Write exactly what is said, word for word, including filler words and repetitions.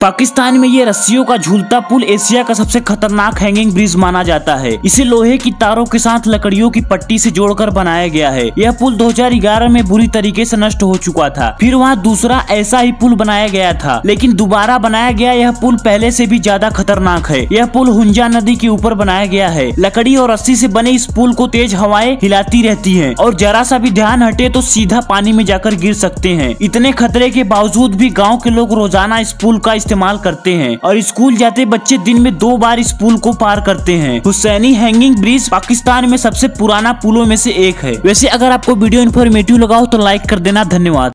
पाकिस्तान में ये रस्सियों का झूलता पुल एशिया का सबसे खतरनाक हैंगिंग ब्रिज माना जाता है। इसे लोहे की तारों के साथ लकड़ियों की पट्टी से जोड़कर बनाया गया है। यह पुल दो हज़ार ग्यारह में बुरी तरीके से नष्ट हो चुका था। फिर वहाँ दूसरा ऐसा ही पुल बनाया गया था, लेकिन दोबारा बनाया गया यह पुल पहले से भी ज्यादा खतरनाक है। यह पुल हुंजा नदी के ऊपर बनाया गया है। लकड़ी और रस्सी से बने इस पुल को तेज हवाएं हिलाती रहती है और जरा सा भी ध्यान हटे तो सीधा पानी में जाकर गिर सकते हैं। इतने खतरे के बावजूद भी गाँव के लोग रोजाना इस पुल का इस्तेमाल करते हैं और स्कूल जाते बच्चे दिन में दो बार इस पुल को पार करते हैं। हुसैनी हैंगिंग ब्रिज पाकिस्तान में सबसे पुराना पुलों में से एक है। वैसे अगर आपको वीडियो इन्फॉर्मेटिव लगा हो तो लाइक कर देना। धन्यवाद।